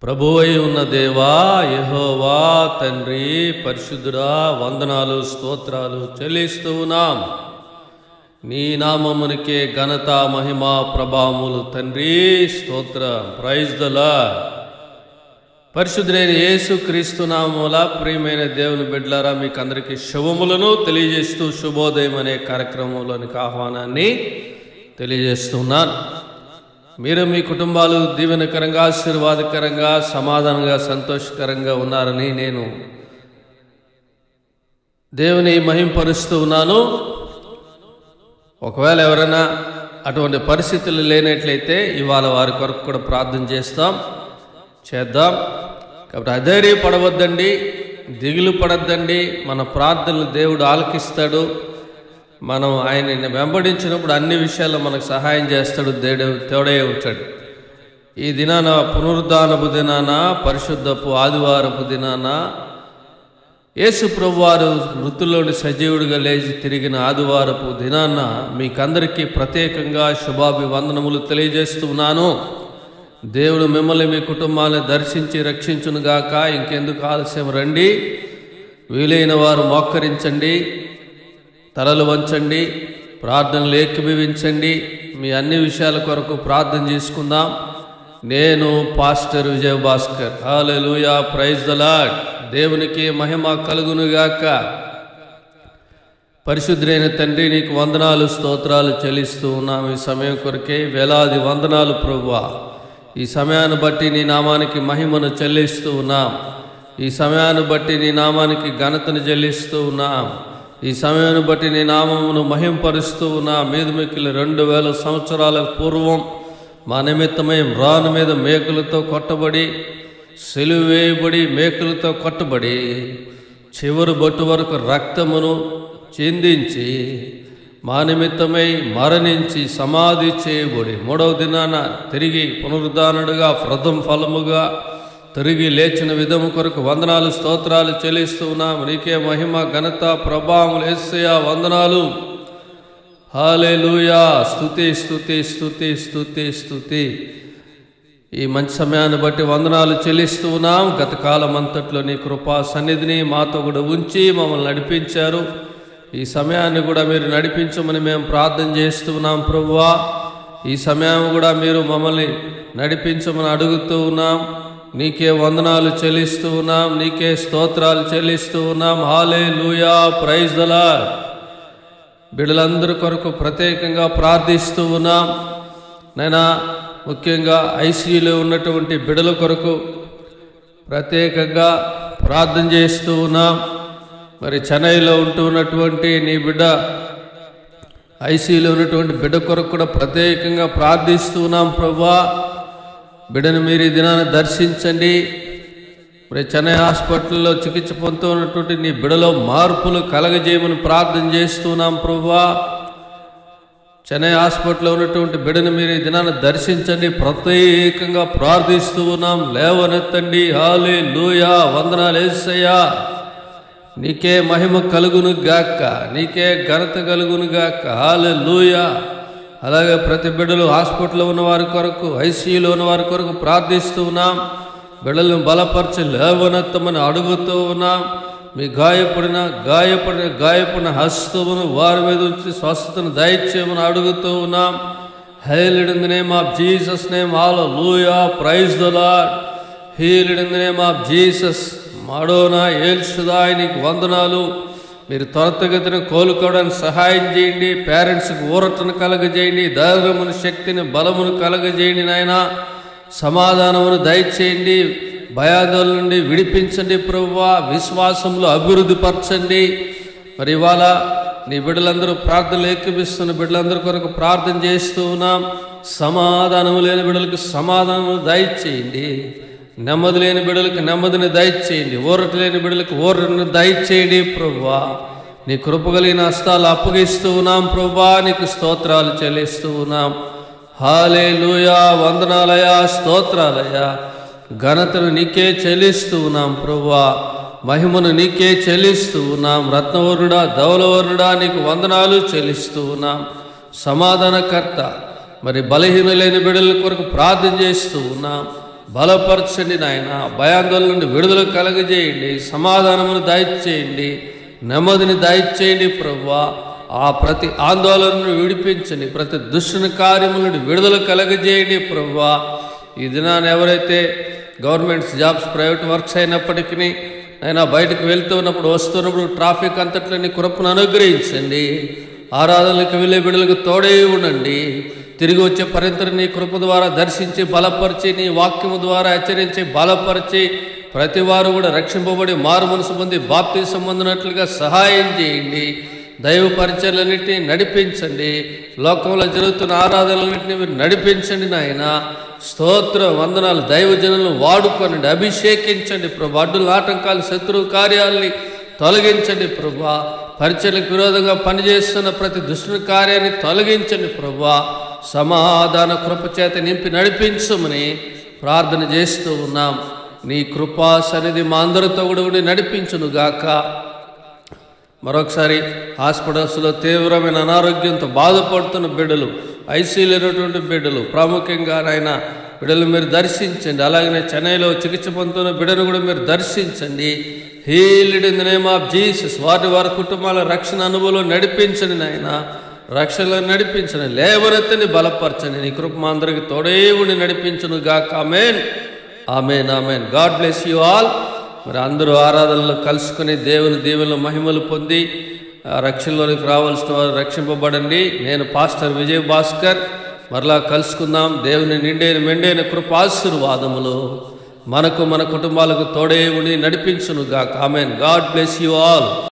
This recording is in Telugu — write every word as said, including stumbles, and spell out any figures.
ప్రభువై ఉన్న దేవా యెహోవా తండ్రి పరిశుద్ధుడా వందనాలు స్తోత్రాలు చెల్లిస్తూ ఉన్నాం. నీ నామమునికే ఘనత మహిమ ప్రభావములు తండ్రి స్తోత్రం. Praise the lord. పరిశుద్ధుడైన యేసు క్రీస్తు నామముల ప్రియమైన దేవుని బిడ్డలారా మీకు అందరికీ శుభములను తెలియజేస్తూ శుభోదయం అనే కార్యక్రమంలోనికి ఆహ్వానాన్ని తెలియజేస్తున్నాను. మీరు మీ కుటుంబాలు దీవెనకరంగా ఆశీర్వాదకరంగా సమాధానంగా సంతోషకరంగా ఉన్నారని నేను దేవుని మహింపరుస్తూ ఉన్నాను. ఒకవేళ ఎవరైనా అటువంటి పరిస్థితులు లేనట్లయితే ఇవాళ వారి కొరకు కూడా ప్రార్థన చేస్తాం చేద్దాం. కాబట్టి అధైర్యపడవద్దండి, దిగులు పడద్దండి. మన ప్రార్థనలు దేవుడు ఆలకిస్తాడు. మనం ఆయన్ని వెంబడించినప్పుడు అన్ని విషయాల్లో మనకు సహాయం చేస్తాడు. దేవుడు తోడే ఉంటాడు. ఈ దినాన పునరుద్ధానపు దినాన పరిశుద్ధపు ఆదివారపు దినాన యేసు ప్రభువారు మృతుల్లోని సజీవుడిగా లేచి తిరిగిన ఆదివారపు దినాన మీకందరికీ ప్రత్యేకంగా శుభాభివందనములు తెలియజేస్తున్నాను. దేవుడు మిమ్మల్ని మీ కుటుంబాన్ని దర్శించి రక్షించునుగాక. ఇంకెందుకు ఆలస్యం, రండి. వీలైన వారు మోక్కరించండి, తలలు వంచండి, ప్రార్థనలు ఏకీభవించండి. మీ అన్ని విషయాల కొరకు ప్రార్థన చేసుకుందాం. నేను pastor Vijay Bhaskar. Hallelujah, praise the lord. దేవునికి మహిమ కలుగునుగాక. పరిశుద్ధుడైన తండ్రి నీకు వందనాలు స్తోత్రాలు చెల్లిస్తూ ఉన్నాం. ఈ సమయం కొరకే వేలాది వందనాలు ప్రభువా. ఈ సమయాన్ని బట్టి నీ నామానికి మహిమను చెల్లిస్తూ ఉన్నాం. ఈ సమయాన్ని బట్టి నీ నామానికి ఘనతను చెల్లిస్తూ ఉన్నాం. ఈ సమయాన్ని బట్టి నీ నామమును మహింపరుస్తూ ఉన్నా. మీద మిక్కిలి రెండు వేల సంవత్సరాల పూర్వం మా నిమిత్తమై రాను మీద మేకులతో కొట్టబడి సిలువ వేయబడి మేకులతో కొట్టబడి చివరి బొట్టు వరకు రక్తమును చిందించి మా నిమిత్తమై మరణించి సమాధి చేయబడి మూడవ దినాన తిరిగి పునరుద్ధానుడుగా ప్రథమ ఫలముగా తిరిగి లేచిన విధము కొరకు వందనాలు స్తోత్రాలు చెల్లిస్తూ ఉన్నాం. నీకే మహిమ ఘనత ప్రభావములు యేసయ్యా వందనాలు. హల్లెలూయా. స్తుతి స్తుతి స్తుతి స్తుతి స్తుతి. ఈ మంచి సమయాన్ని బట్టి వందనాలు చెల్లిస్తూ ఉన్నాం. గత కాలం అంతట్లో నీ కృపా సన్నిధిని మాతో కూడా ఉంచి మమ్మల్ని నడిపించారు. ఈ సమయాన్ని కూడా మీరు నడిపించమని మేము ప్రార్థన చేస్తూ ఉన్నాం ప్రభువా. ఈ సమయం కూడా మీరు మమ్మల్ని నడిపించమని అడుగుతూ ఉన్నాం. నీకే వందనాలు చెల్లిస్తూ ఉన్నాం. నీకే స్తోత్రాలు చెల్లిస్తూ ఉన్నాం. Hallelujah, praise the lord. బిడ్డలందరి కొరకు ప్రత్యేకంగా ప్రార్థిస్తూ ఉన్నాం. నైనా ముఖ్యంగా ఐసీయూలో ఉన్నటువంటి బిడ్డల కొరకు ప్రత్యేకంగా ప్రార్థన చేస్తూ ఉన్నాం. మరి చెన్నైలో ఉంటూ ఉన్నటువంటి నీ బిడ్డ ఐసీయూలో ఉన్నటువంటి బిడ్డ కొరకు కూడా ప్రత్యేకంగా ప్రార్థిస్తూ ఉన్నాం ప్రభువా. బిడ్డను మీరు ఈ దినాన్ని దర్శించండి. మరి చెన్నై హాస్పిటల్లో చికిత్స పొందుతూ ఉన్నటువంటి నీ బిడ్డలో మార్పులు కలగజేయమని ప్రార్థన చేస్తున్నాం ప్రభువా. చెన్నై హాస్పిటల్లో ఉన్నటువంటి బిడ్డను మీరు ఈ దినాన్ని దర్శించండి. ప్రత్యేకంగా ప్రార్థిస్తూ ఉన్నాం. లేవనెత్తండి. హల్లెలూయా, వందనాలు యేసయ్యా. నీకే మహిమ కలుగును గాక, నీకే ఘనత కలుగును గాక. హల్లెలూయా. అలాగే ప్రతి బిడ్డలు హాస్పిటల్లో ఉన్న వారి కొరకు ఐసీయూలో ఉన్న వారి కొరకు ప్రార్థిస్తూ ఉన్నాం. బిడ్డలను బలపరచి లేవనెత్తమని అడుగుతూ ఉన్నాం. మీ గాయపడిన గాయపడిన గాయపడిన హస్తమును వారి మీద ఉంచి స్వస్థతను దయచేయమని అడుగుతూ ఉన్నాం. Healed in the name of Jesus name. Hallelujah, praise the lord. Healed in the name of Jesus. మాడోనా ఎల్ షదాయ్ నీకు వందనాలు. మీరు త్వరితగతిన కోలుకోవడానికి సహాయం చేయండి. పేరెంట్స్కి ఊరటను కలగజేయండి. ధైర్యమును శక్తిని బలమును కలగజేయండి నాయన. సమాధానమును దయచేయండి. భయాందోళన నుండి విడిపించండి ప్రభువా. విశ్వాసంలో అభివృద్ధి పరచండి. మరి ఇవాళ నీ బిడ్డలందరూ ప్రార్థనలు ఏకీపిస్తున్న బిడ్డలందరి కొరకు ప్రార్థన చేస్తూ ఉన్నాం. సమాధానము లేని బిడ్డలకు సమాధానము దయచేయండి. నెమ్మది లేని బిడ్డలకు నెమ్మదిని దయచేయండి. ఊరట లేని బిడ్డలకు ఊరటను దయచేయండి ప్రభువా. నీ కృపగలిగిన హస్తాలు అప్పగిస్తూ ఉన్నాం ప్రభువా. నీకు స్తోత్రాలు చెల్లిస్తూ ఉన్నాం. హల్లెలూయా, వందనాలయా, స్తోత్రాలయా. ఘనతను నీకే చెల్లిస్తూ ఉన్నాం ప్రభువా. మహిమను నీకే చెల్లిస్తూ ఉన్నాం. రత్నవర్ణుడా, ధవలవర్ణుడా, నీకు వందనాలు చెల్లిస్తూ ఉన్నాం. సమాధానకర్త, మరి బలహీన లేని బిడ్డల కొరకు ప్రార్థన చేస్తూ ఉన్నాం. బలపరచండి నాయన. భయాందోళన నుండి విడుదల కలగజేయండి, సమాధానమును దయచేయండి, నెమ్మదిని దయచేయండి ప్రభువా. ఆ ప్రతి ఆందోళనను విడిపించండి, ప్రతి దుష్టుని కార్యముల నుండి విడుదల కలగజేయండి ప్రభువా. ఈ దినాన్ని ఎవరైతే గవర్నమెంట్స్ జాబ్స్, ప్రైవేట్ వర్క్స్ అయినప్పటికీ అయినా బయటకు వెళ్తూ ఉన్నప్పుడు, వస్తున్నప్పుడు ట్రాఫిక్ అంతట్లో నీ కృపను అనుగ్రహించండి. ఆరాధనలకు వెళ్ళే బిడ్డలకు తోడే ఉండండి. తిరిగి వచ్చే పరింతను నీ కృప ద్వారా దర్శించి బలపరిచి, నీ వాక్యము ద్వారా హెచ్చరించి బలపరిచి, ప్రతి వారు కూడా రక్షింపబడి మారు మనసు పొంది బాప్తిసం పొందినట్లుగా సహాయం చేయండి. దైవ పరిచర్లన్నింటినీ నడిపించండి. లోకంలో జరుగుతున్న ఆరాధనలన్నింటినీ మీరు నడిపించండి నాయన. స్తోత్రం, వందనాలు. దైవజనులను వాడుకోనండి, అభిషేకించండి ప్రభా. అడ్డుల ఆటంకాలు, శత్రువు కార్యాలని తొలగించండి ప్రభా. పరిచర్లకు విరోధంగా పనిచేస్తున్న ప్రతి దుష్టుని కార్యాన్ని తొలగించండి ప్రభా. సమాధాన కృపచేత నింపి నడిపించమని ప్రార్థన చేస్తూ ఉన్నాం. నీ కృపా సన్నిధి మా అందరితో కూడా ఉండి నడిపించునుగాక. మరొకసారి హాస్పిటల్స్లో తీవ్రమైన అనారోగ్యంతో బాధపడుతున్న బిడ్డలు, ఐసీలేనటువంటి బిడ్డలు, ప్రాముఖ్యంగా ఆయన బిడ్డలు మీరు దర్శించండి. అలాగనే చెన్నైలో చికిత్స పొందుతున్న బిడ్డను కూడా మీరు దర్శించండి. Healed in the name of Jesus. వారి వారి కుటుంబాల రక్షణ అనుభవం నడిపించండి నాయన. రక్షణలో నడిపించండి, లేవనెత్తని బలపరచండి. నీ కృప మా అందరికి తోడే ఉండి నడిపించును గాక. ఆమేన్, ఆమేన్, ఆమేన్. God bless you all. మరి అందరూ ఆరాధనలో కలుసుకుని దేవుని దీవెనలు మహిమలు పొంది రక్షణలోనికి రావాల్సిన వారు రక్షింపబడండి. నేను పాస్టర్ విజయ్ భాస్కర్. మరలా కలుసుకుందాం. దేవుని నిండైన మెండైన కృప ఆశీర్వాదములు మనకు మన కుటుంబాలకు తోడే ఉండి నడిపించును గాక. ఆమేన్. God bless you all.